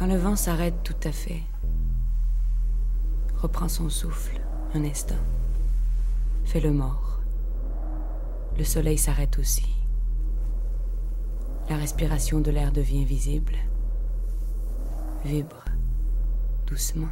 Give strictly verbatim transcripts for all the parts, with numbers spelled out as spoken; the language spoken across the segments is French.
Quand le vent s'arrête tout à fait, reprend son souffle un instant, fait le mort. Le soleil s'arrête aussi. La respiration de l'air devient visible, vibre doucement.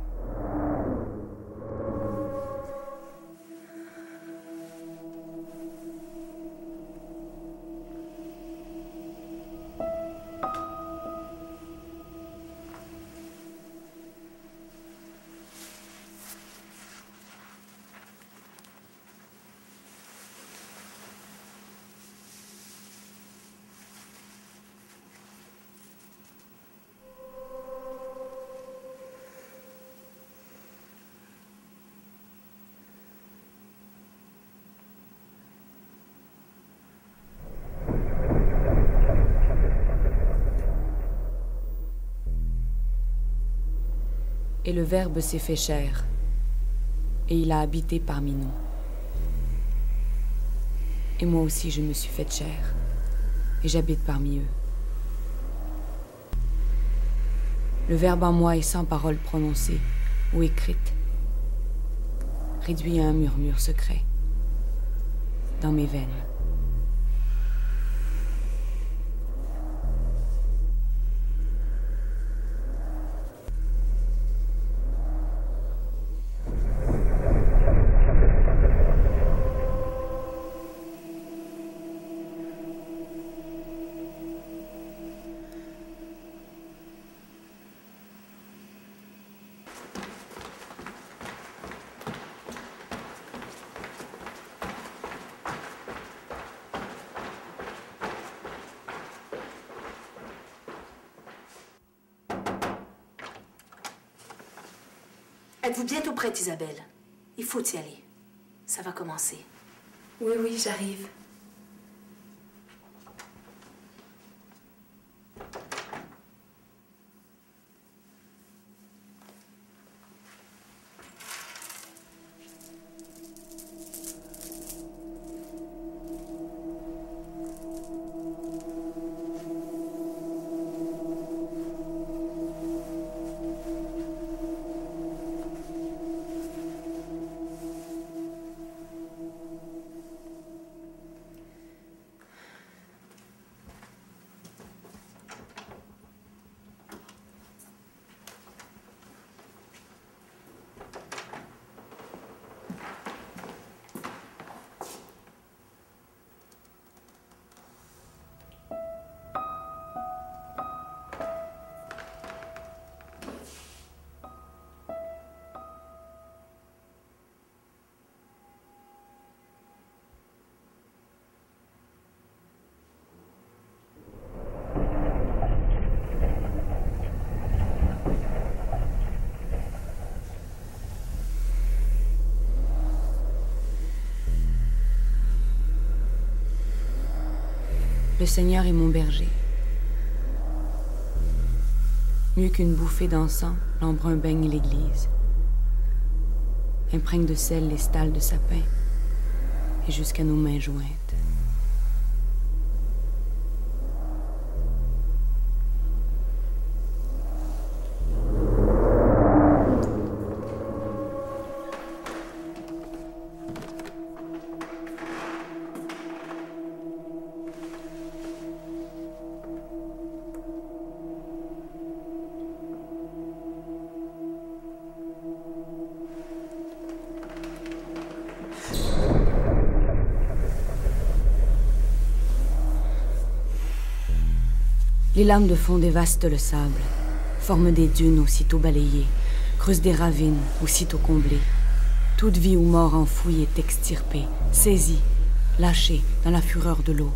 Et le Verbe s'est fait chair, et il a habité parmi nous. Et moi aussi je me suis faite chair, et j'habite parmi eux. Le Verbe en moi est sans parole prononcée ou écrite, réduit à un murmure secret, dans mes veines. Êtes-vous bientôt prête, Isabelle? Il faut y aller. Ça va commencer. Oui, oui, j'arrive. Le Seigneur est mon berger. Mieux qu'une bouffée d'encens, l'embrun baigne l'église. Imprègne de sel les stalles de sapin, et jusqu'à nos mains jointes. Les lames de fond dévastent le sable, forment des dunes aussitôt balayées, creusent des ravines aussitôt comblées. Toute vie ou mort enfouie est extirpée, saisie, lâchée dans la fureur de l'eau.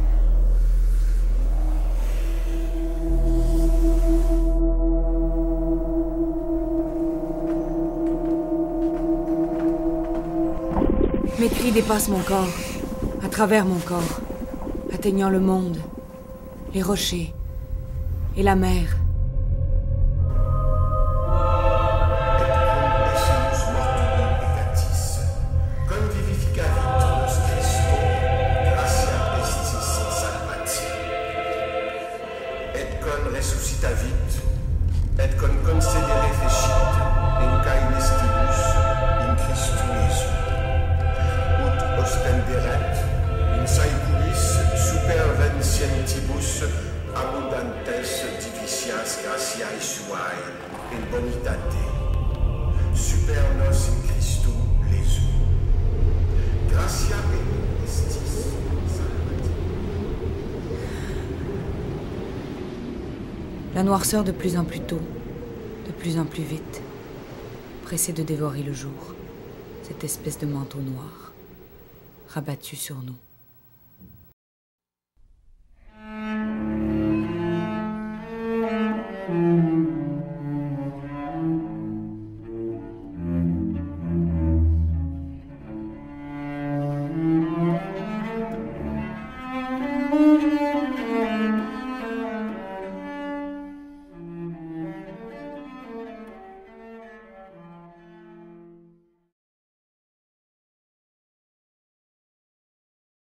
Mes cris dépassent mon corps, à travers mon corps, atteignant le monde, les rochers et la mer. et con considere fecit in caelestibus in Christu Jesu, ut ostenderet in saeculis superventientibus abundantes divitias gratiae suae in bonitate, super nos in Christu Jesu. Gratia et estis. La noirceur de plus en plus tôt, de plus en plus vite, pressée de dévorer le jour, cette espèce de manteau noir, rabattu sur nous.